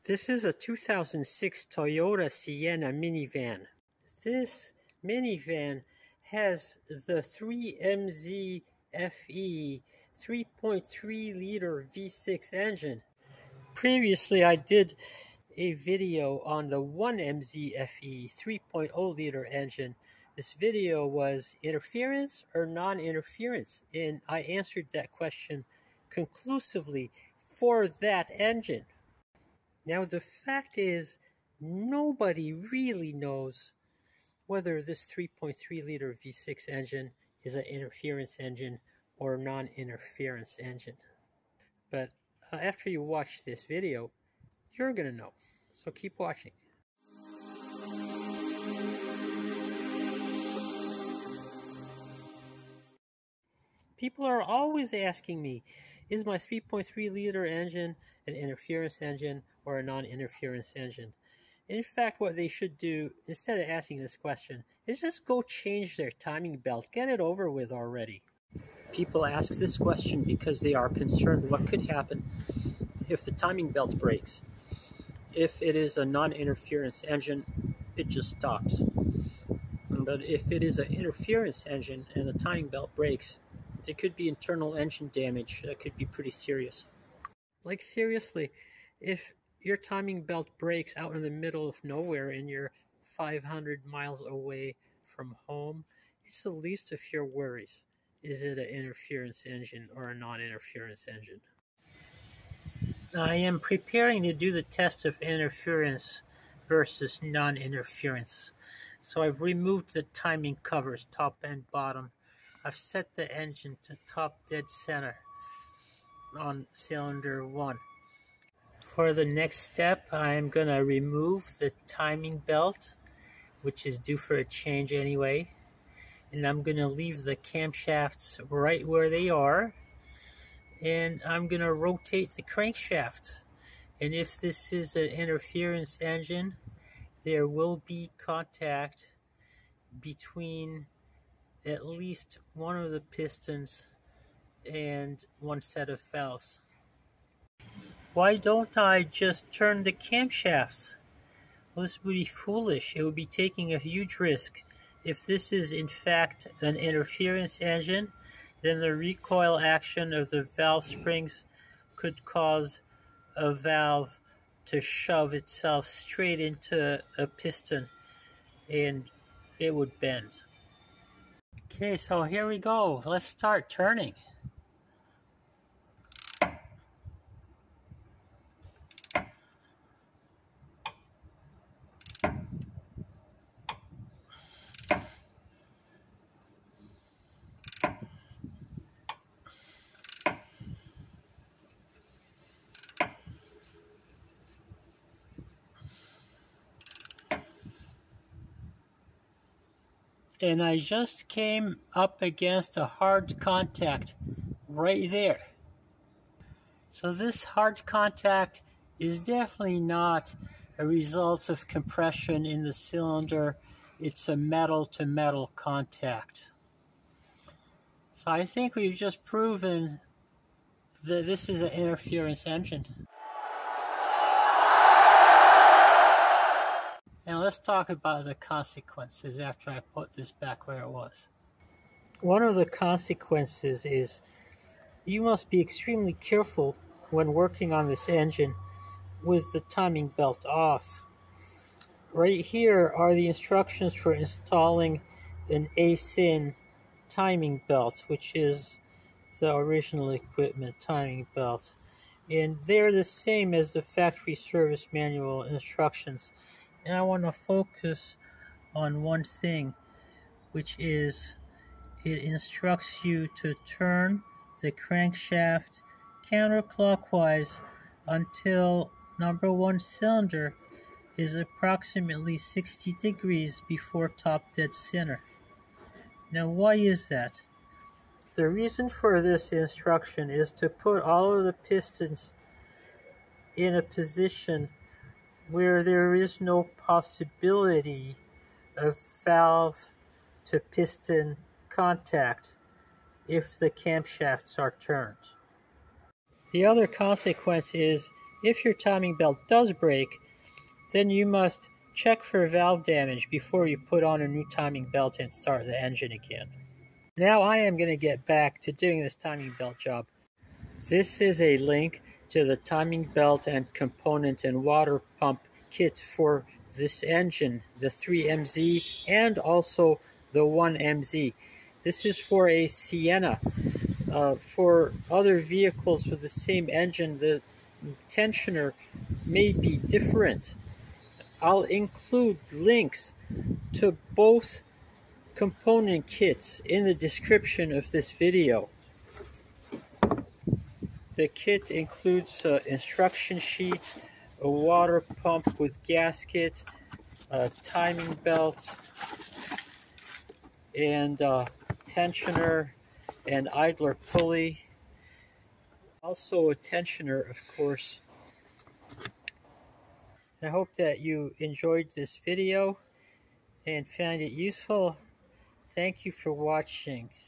This is a 2006 Toyota Sienna minivan. This minivan has the 3MZ-FE 3.3-liter V6 engine. Previously, I did a video on the 1MZ-FE 3.0-liter engine. This video was interference or non-interference, and I answered that question conclusively for that engine. Now, the fact is, nobody really knows whether this 3.3-liter V6 engine is an interference engine or a non-interference engine. But after you watch this video, you're going to know. So keep watching. People are always asking me, is my 3.3-liter engine an interference engine or a non-interference engine? In fact, what they should do, instead of asking this question, is just go change their timing belt. Get it over with already. People ask this question because they are concerned what could happen if the timing belt breaks. If it is a non-interference engine, it just stops. But if it is an interference engine and the timing belt breaks, there could be internal engine damage that could be pretty serious. Like seriously, if your timing belt breaks out in the middle of nowhere and you're 500 miles away from home, it's the least of your worries. Is it an interference engine or a non-interference engine? I am preparing to do the test of interference versus non-interference. So I've removed the timing covers, top and bottom. I've set the engine to top dead center on cylinder 1. For the next step, I'm going to remove the timing belt, which is due for a change anyway. And I'm going to leave the camshafts right where they are. And I'm going to rotate the crankshaft. And if this is an interference engine, there will be contact between at least one of the pistons and one set of valves. Why don't I just turn the camshafts? Well, this would be foolish. It would be taking a huge risk. If this is in fact an interference engine, then the recoil action of the valve springs could cause a valve to shove itself straight into a piston and it would bend. Okay, so here we go. Let's start turning. And I just came up against a hard contact right there. So this hard contact is definitely not a result of compression in the cylinder. It's a metal-to-metal contact. So I think we've just proven that this is an interference engine. Now let's talk about the consequences after I put this back where it was. One of the consequences is you must be extremely careful when working on this engine with the timing belt off. Right here are the instructions for installing an ASIN timing belt, which is the original equipment timing belt. And they're the same as the factory service manual instructions. And I want to focus on one thing, which is it instructs you to turn the crankshaft counterclockwise until number 1 cylinder is approximately 60 degrees before top dead center. Now, why is that? The reason for this instruction is to put all of the pistons in a position where there is no possibility of valve-to-piston contact if the camshafts are turned. The other consequence is If your timing belt does break, then you must check for valve damage before you put on a new timing belt and start the engine again. Now I am going to get back to doing this timing belt job. This is a link to the timing belt and component and water pump kit for this engine, the 3MZ and also the 1MZ. This is for a Sienna. For other vehicles with the same engine, the tensioner may be different. I'll include links to both component kits in the description of this video. The kit includes an instruction sheet, a water pump with gasket, a timing belt, and a tensioner and idler pulley. Also a tensioner, of course. I hope that you enjoyed this video and found it useful. Thank you for watching.